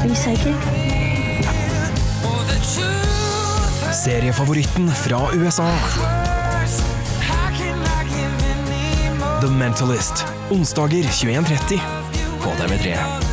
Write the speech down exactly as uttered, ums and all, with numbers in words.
Are you psychic? Seriefavoritten fra U S A. The Mentalist. Onsdager tjueen tretti på T V tre.